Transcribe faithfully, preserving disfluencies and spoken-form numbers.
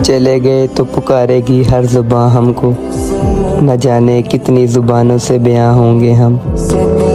चले गए तो पुकारेगी हर जुबां हमको, न जाने कितनी ज़ुबानों से बयां होंगे हम।